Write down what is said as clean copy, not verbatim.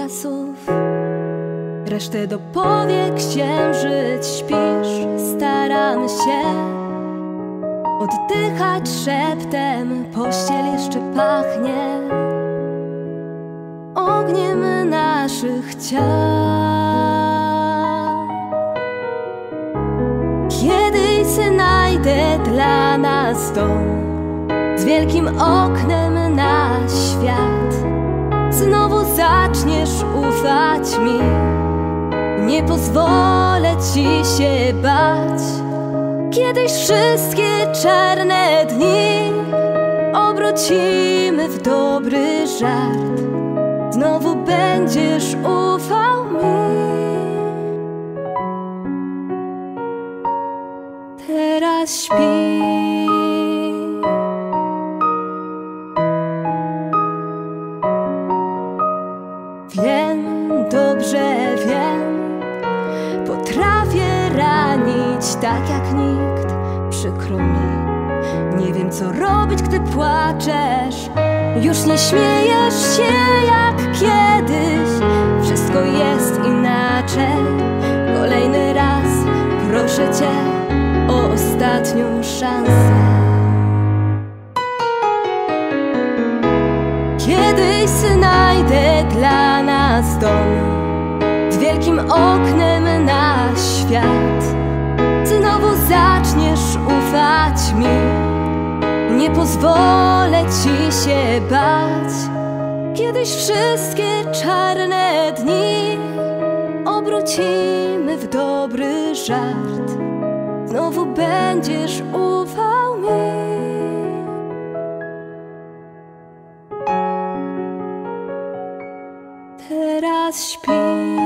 słów, resztę dopowie księżyc. Śpisz, staramy się oddychać szeptem, pościel jeszcze pachnie ogniem naszych ciał. Kiedyś znajdę dla nas dom z wielkim oknem na świat. Znowu zaczniesz ufać mi, nie pozwolę ci się bać. Kiedyś wszystkie czarne dni obrócimy w dobry żart. Znowu będziesz ufał mi. Teraz śpi. Wiem, dobrze wiem, potrafię ranić tak jak nikt. Przykro mi, nie wiem co robić, gdy płaczesz. Już nie śmiejesz się jak kiedyś, wszystko jest inaczej. Kolejny raz proszę cię o ostatnią szansę. Kiedyś znajdę dla nas dom z wielkim oknem na świat. Znowu zaczniesz ufać mi, nie pozwolę ci się bać. Kiedyś wszystkie czarne dni obrócimy w dobry żart. Znowu będziesz ufał mi. Teraz śpi.